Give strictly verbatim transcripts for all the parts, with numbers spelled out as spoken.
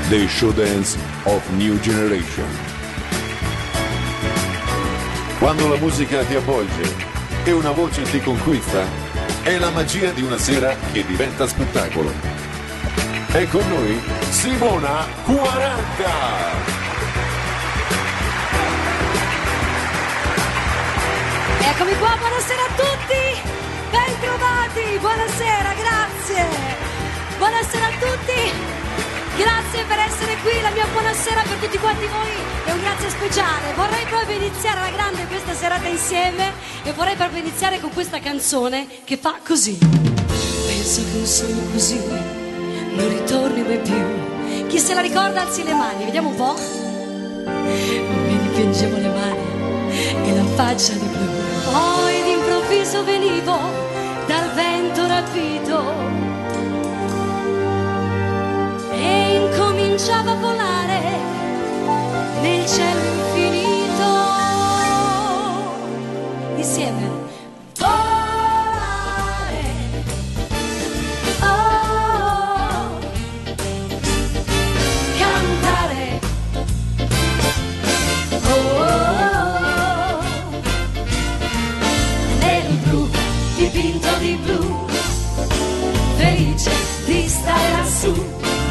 The Show Dance of New Generation. Quando la musica ti avvolge e una voce ti conquista, è la magia di una sera che diventa spettacolo. E con noi Simona quaranta. Eccomi qua, buonasera a tutti, ben trovati, buonasera, grazie, buonasera a tutti, grazie per essere qui, la mia buonasera per tutti quanti voi e un grazie speciale. Vorrei proprio iniziare alla grande questa serata insieme e vorrei proprio iniziare con questa canzone che fa così. Penso che un sogno così non ritorni mai più. Chi se la ricorda alzi le mani, vediamo un po'. Mi dipingevo le mani e la faccia di blu. Poi d'improvviso venivo dal vento rapito e incominciavo a volare nel cielo infinito. Insieme. Volare. Oh. Cantare. Oh. Nel blu, dipinto di blu, felice di stare lassù.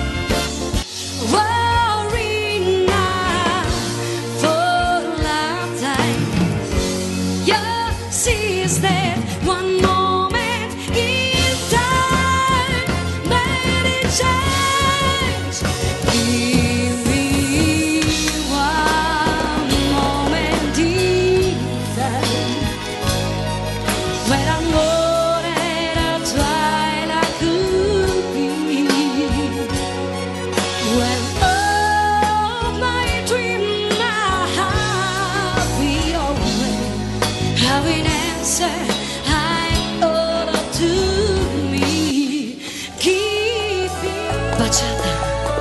Worry not for a lifetime. You see, is there one moment in time when it changed? Give me one moment in time when I'm more at a twilight could be. When all my dream now be over, having answer I ought to me, keep it baciata.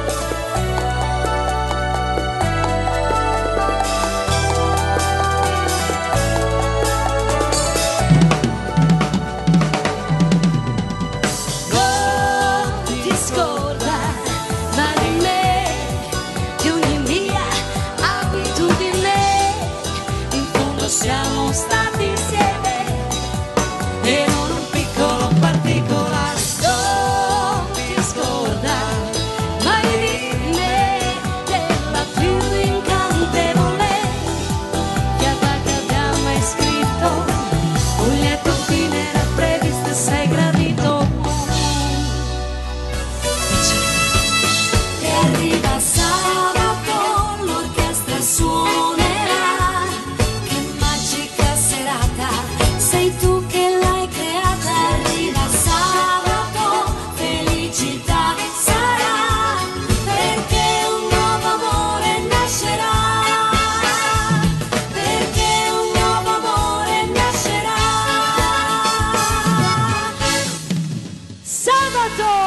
Non ti scorda ma di me, di ogni mia abitudine. In fondo siamo stati insieme e non un piccolo particolare. Non ti scorda mai di me, della più incantevole fiaba che abbiamo mai scritto. Un lieto fine era previsto e sei gradito. E arriva sabato, l'orchestra suonerà. Che magica serata, sei tu che l'hai creata. Arriva sabato, felicità sarà, perché un nuovo amore nascerà. Perché un nuovo amore nascerà. Sabato!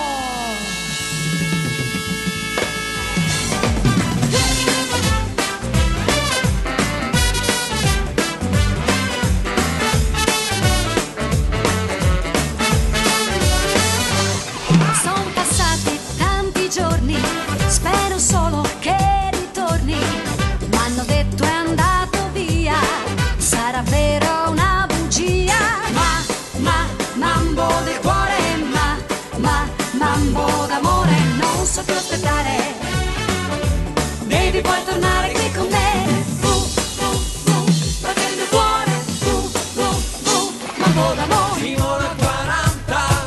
Sono passati tanti giorni, spero solo che ritorni. M'hanno detto è andato via, sarà vero una bugia. Ma, ma, mambo del cuore, ma, ma, mambo d'amore, non so più aspettare. Devi poi tornare qui con me. Uh, uh, uh, battendo il cuore, uh, uh, uh, mambo d'amore. Simona quaranta,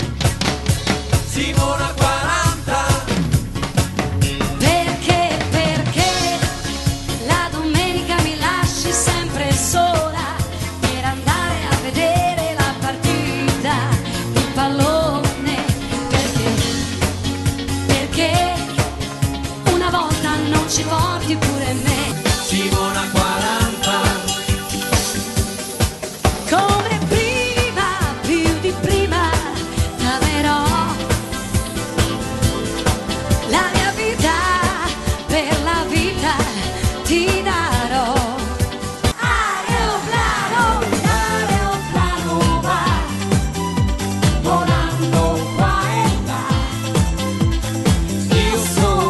Simona quaranta, Perché, perché la domenica mi lasci sempre sola per andare a vedere la partita di pallone? Perché, perché una volta non ci porti pure me. Simona quaranta, Come prima, più di prima, t'amerò. La mia vita, per la vita, ti darò. Aeroplano, aeroplano va, volando qua e là. Io sono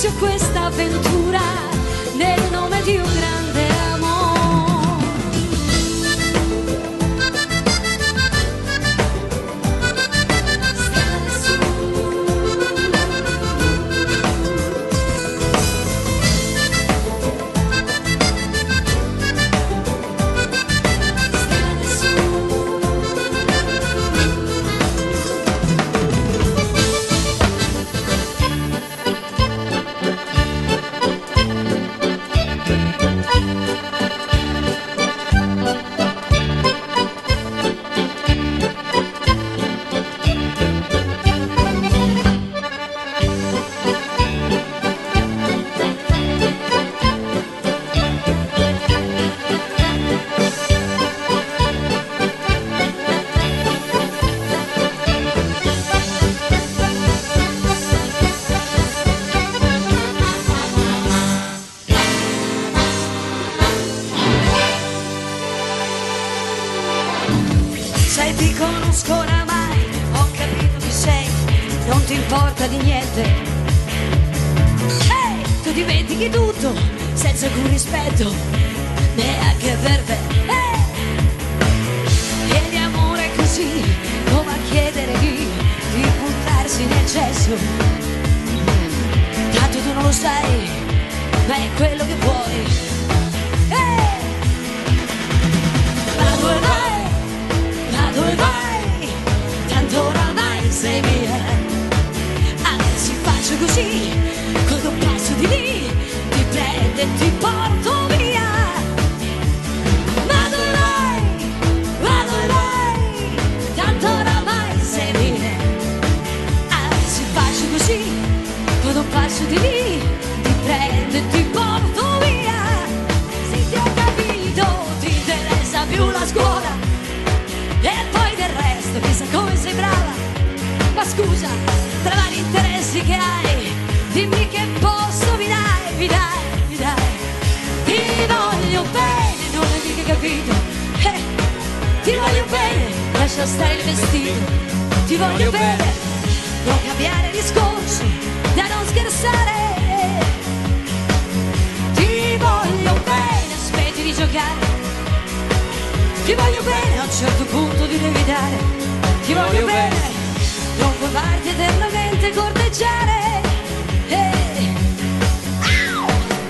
inizio questa avventura nel nome di un grande amore. Stare su, sai, ti conosco oramai, ho capito chi sei, non ti importa di niente. Ehi, tu dimentichi tutto, senza alcun rispetto, neanche per me. Ehi, e di amore così, come a chiedere di, di buttarsi nel cesso. Tanto tu non lo sai, ma è quello che vuoi. Ehi, ma dove vai? Dove vai? Tanto oramai sei mia. Adesso faccio così, quando passo di lì ti prendo e ti porto via. Ma dove vai? Ma dove vai? Tanto oramai sei mia. Adesso faccio così, quando passo di lì ti prendo e ti porto via. Se ti ho capito, ti interessa più la scuola e poi del resto, chissà come sei brava. Ma scusa, tra vari interessi che hai, dimmi che posto mi dai, mi dai, mi dai. Ti voglio bene, non hai mica capito. Eh, ti voglio bene, lascia stare il vestito. Ti voglio bene, non cambiare discorso, da non scherzare. Ti voglio bene, smetti di giocare. Ti voglio bene, a un certo punto ti devi dare. Ti voglio bene, non puoi farti eternamente corteggiare. Eh. Au!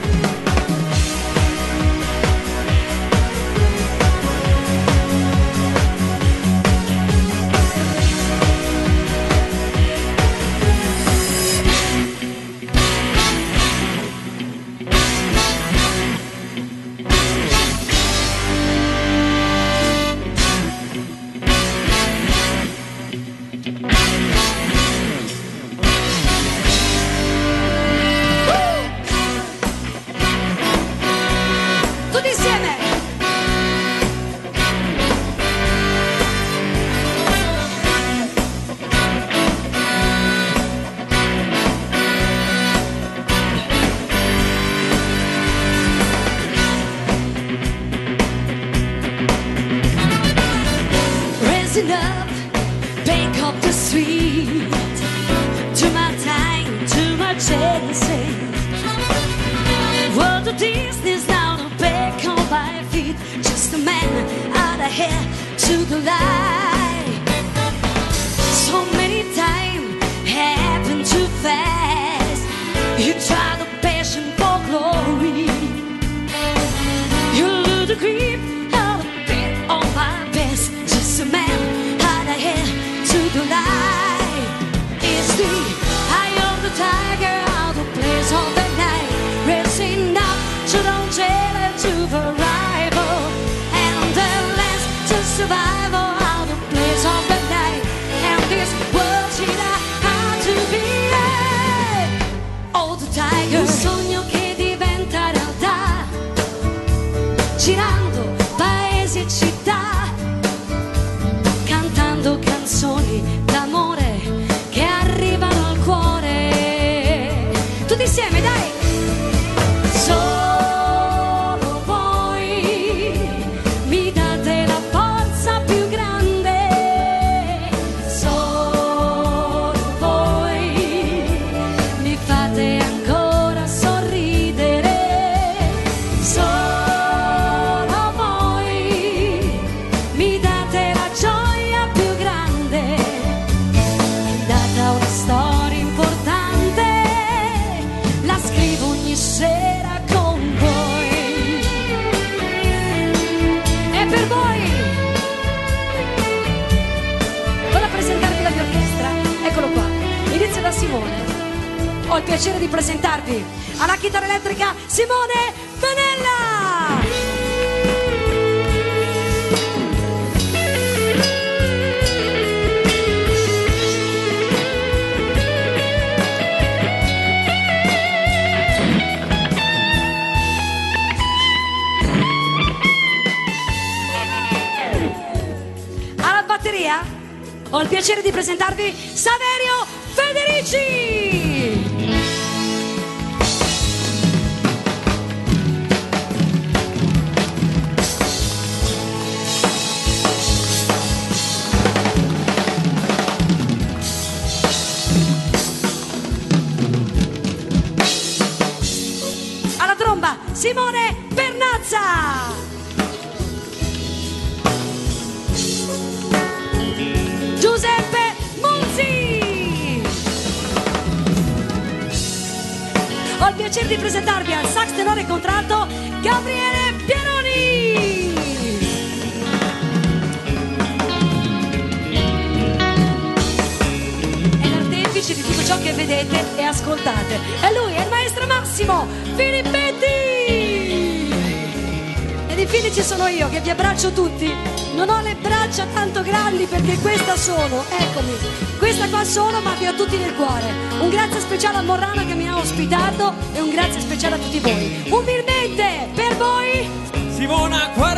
Up, bank up the street, to my time, to my jealousy. World of Disney's now to back on my feet. Just a man out of here to the light. So many times happened too fast. You try the passion for glory. You lose the grip of a bit on my best. Just a man to the light. It's the eye of the tiger, out the place of the night, racing up to the jailer to the rival, and the last to survival, out the place of the night. And this world she had to be oh, the tiger. Un sogno che diventa realtà, girando paesi e città, canzoni d'amore che arrivano al cuore. Tutti insieme, dai! Solo voi mi date la forza più grande. Solo voi mi fate ancora il piacere di presentarvi alla chitarra elettrica Simone Benella. Alla batteria ho il piacere di presentarvi Saverio Federici. Alla tromba Simone Pernazza. Giuseppe Munzi. Ho il piacere di presentarvi al sax tenore contralto Gabriele Pieroni. È l'artefice di tutto ciò che vedete e ascoltate. E lui è il maestro Massimo Filippetti. Ed infine ci sono io che vi abbraccio tutti. Non ho le braccia tanto grandi perché questa sono, eccomi, questa qua sono, ma vi ho tutti nel cuore. Un grazie speciale a Morrano che mi ha ospitato e un grazie speciale a tutti voi. Umilmente per voi Simona Quaranta.